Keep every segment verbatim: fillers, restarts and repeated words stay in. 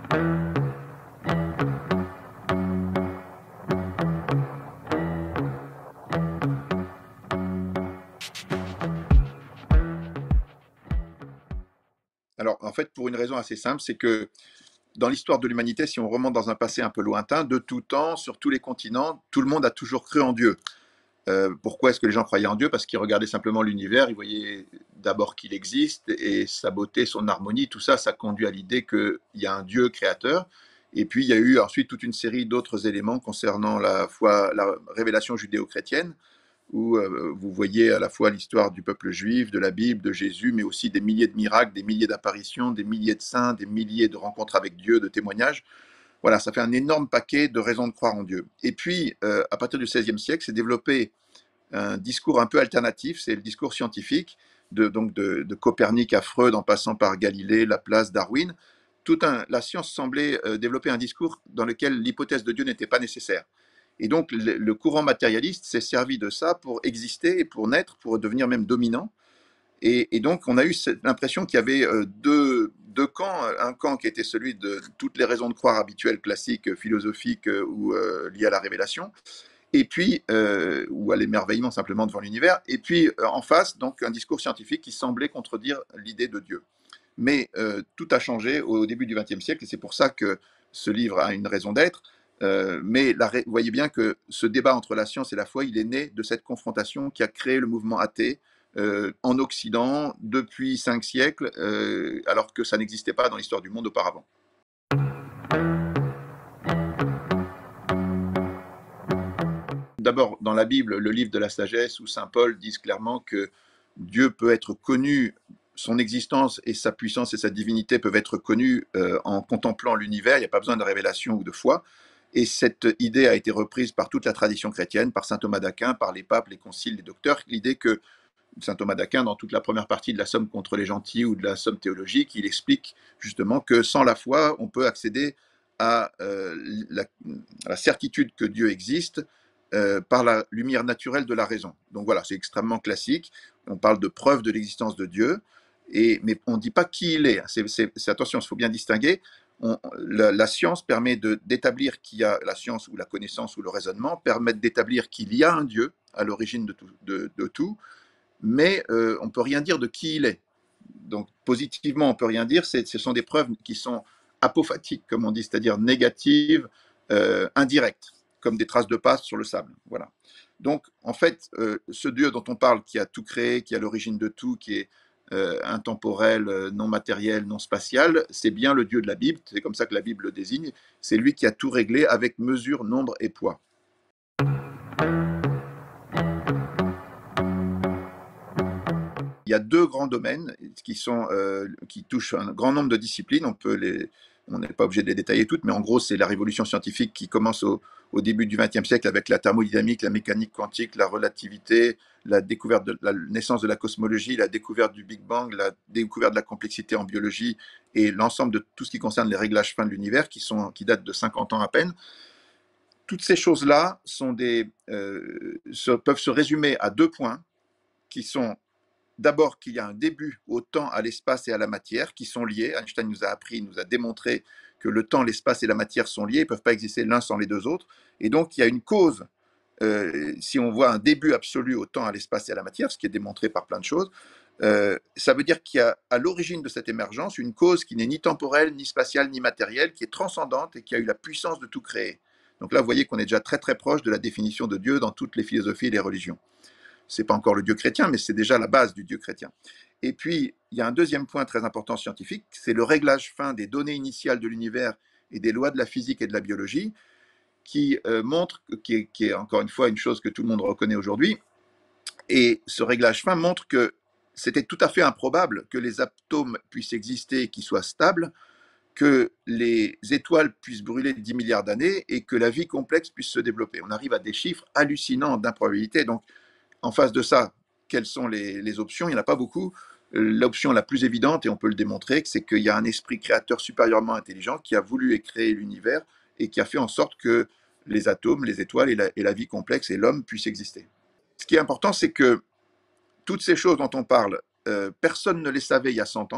Alors, en fait, pour une raison assez simple, c'est que dans l'histoire de l'humanité, si on remonte dans un passé un peu lointain, de tout temps, sur tous les continents, tout le monde a toujours cru en Dieu. Euh, pourquoi est-ce que les gens croyaient en Dieu? Parce qu'ils regardaient simplement l'univers, ils voyaient d'abord qu'il existe et sa beauté, son harmonie, tout ça, ça conduit à l'idée qu'il y a un Dieu créateur. Et puis il y a eu ensuite toute une série d'autres éléments concernant la foi, la révélation judéo-chrétienne, où euh, vous voyez à la fois l'histoire du peuple juif, de la Bible, de Jésus, mais aussi des milliers de miracles, des milliers d'apparitions, des milliers de saints, des milliers de rencontres avec Dieu, de témoignages. Voilà, ça fait un énorme paquet de raisons de croire en Dieu. Et puis, euh, à partir du seizième siècle, s'est développé un discours un peu alternatif, c'est le discours scientifique, de, donc de, de Copernic à Freud, en passant par Galilée, Laplace, Darwin. Tout un, la science semblait euh, développer un discours dans lequel l'hypothèse de Dieu n'était pas nécessaire. Et donc, le, le courant matérialiste s'est servi de ça pour exister, pour naître, pour devenir même dominant. Et, et donc, on a eu l'impression qu'il y avait euh, deux, deux camps. Un camp qui était celui de toutes les raisons de croire habituelles, classiques, philosophiques euh, ou euh, liées à la révélation, et puis, euh, ou à l'émerveillement simplement devant l'univers, et puis euh, en face, donc un discours scientifique qui semblait contredire l'idée de Dieu. Mais euh, tout a changé au début du vingtième siècle, et c'est pour ça que ce livre a une raison d'être. Euh, mais la, vous voyez bien que ce débat entre la science et la foi, il est né de cette confrontation qui a créé le mouvement athée euh, en Occident depuis cinq siècles, euh, alors que ça n'existait pas dans l'histoire du monde auparavant. D'abord, dans la Bible, le livre de la sagesse, où saint Paul dit clairement que Dieu peut être connu, son existence et sa puissance et sa divinité peuvent être connues euh, en contemplant l'univers, il n'y a pas besoin de révélation ou de foi. Et cette idée a été reprise par toute la tradition chrétienne, par saint Thomas d'Aquin, par les papes, les conciles, les docteurs. L'idée que saint Thomas d'Aquin, dans toute la première partie de la Somme contre les gentils ou de la Somme théologique, il explique justement que sans la foi, on peut accéder à, euh, la, à la certitude que Dieu existe euh, par la lumière naturelle de la raison. Donc voilà, c'est extrêmement classique. On parle de preuve de l'existence de Dieu, et, mais on ne dit pas qui il est. C'est, c'est, c'est, attention, il faut bien distinguer. On, la, la science permet de, d'établir qu'il y a, la science ou la connaissance ou le raisonnement permettent d'établir qu'il y a un Dieu à l'origine de tout, de, de tout, mais euh, on ne peut rien dire de qui il est. Donc positivement, on ne peut rien dire, c'est, ce sont des preuves qui sont apophatiques, comme on dit, c'est-à-dire négatives, euh, indirectes, comme des traces de pas sur le sable. Voilà. Donc en fait, euh, ce Dieu dont on parle, qui a tout créé, qui est à l'origine de tout, qui est euh, intemporel, euh, non matériel, non spatial, c'est bien le Dieu de la Bible, c'est comme ça que la Bible le désigne, c'est lui qui a tout réglé avec mesure, nombre et poids. Il y a deux grands domaines qui, sont, euh, qui touchent un grand nombre de disciplines. On peut les, on n'est pas obligé de les détailler toutes, mais en gros, c'est la révolution scientifique qui commence au, au début du vingtième siècle avec la thermodynamique, la mécanique quantique, la relativité, la découverte de la naissance de la cosmologie, la découverte du Big Bang, la découverte de la complexité en biologie et l'ensemble de tout ce qui concerne les réglages fins de l'univers qui, sont, qui datent de cinquante ans à peine. Toutes ces choses-là sont des, euh, se, peuvent se résumer à deux points qui sont d'abord qu'il y a un début au temps, à l'espace et à la matière qui sont liés. Einstein nous a appris, nous a démontré que le temps, l'espace et la matière sont liés, ils ne peuvent pas exister l'un sans les deux autres. Et donc, il y a une cause. Euh, si on voit un début absolu au temps, à l'espace et à la matière, ce qui est démontré par plein de choses, euh, ça veut dire qu'il y a à l'origine de cette émergence une cause qui n'est ni temporelle, ni spatiale, ni matérielle, qui est transcendante et qui a eu la puissance de tout créer. Donc là, vous voyez qu'on est déjà très très proche de la définition de Dieu dans toutes les philosophies et les religions. Ce n'est pas encore le Dieu chrétien, mais c'est déjà la base du Dieu chrétien. Et puis, il y a un deuxième point très important scientifique, c'est le réglage fin des données initiales de l'univers et des lois de la physique et de la biologie, qui euh, montre, qui est, qui est encore une fois une chose que tout le monde reconnaît aujourd'hui, et ce réglage fin montre que c'était tout à fait improbable que les atomes puissent exister et qu'ils soient stables, que les étoiles puissent brûler dix milliards d'années et que la vie complexe puisse se développer. On arrive à des chiffres hallucinants d'improbabilité. Donc, en face de ça, quelles sont les, les options? Il n'y en a pas beaucoup. L'option la plus évidente, et on peut le démontrer, c'est qu'il y a un esprit créateur supérieurement intelligent qui a voulu créer l'univers et qui a fait en sorte que les atomes, les étoiles et la, et la vie complexe et l'homme puissent exister. Ce qui est important, c'est que toutes ces choses dont on parle, euh, personne ne les savait il y a cent ans.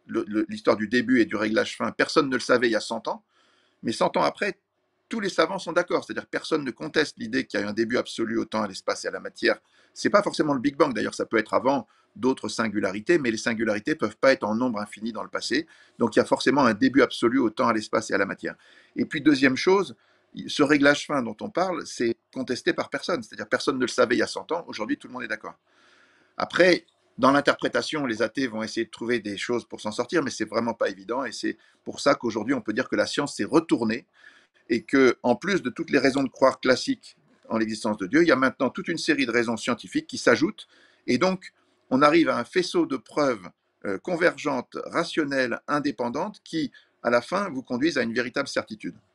l'histoire du début et du réglage fin, personne ne le savait il y a cent ans, mais cent ans après, tous les savants sont d'accord, c'est-à-dire personne ne conteste l'idée qu'il y a un début absolu au temps, à l'espace et à la matière. C'est pas forcément le Big Bang, d'ailleurs, ça peut être avant d'autres singularités, mais les singularités peuvent pas être en nombre infini dans le passé, donc il y a forcément un début absolu au temps, à l'espace et à la matière. Et puis deuxième chose, ce réglage fin dont on parle, c'est contesté par personne, c'est-à-dire personne ne le savait il y a cent ans, aujourd'hui tout le monde est d'accord. Après, dans l'interprétation, les athées vont essayer de trouver des choses pour s'en sortir, mais c'est vraiment pas évident, et c'est pour ça qu'aujourd'hui on peut dire que la science s'est retournée et que, en plus de toutes les raisons de croire classiques en l'existence de Dieu, il y a maintenant toute une série de raisons scientifiques qui s'ajoutent, et donc on arrive à un faisceau de preuves euh, convergentes, rationnelles, indépendantes, qui, à la fin, vous conduisent à une véritable certitude.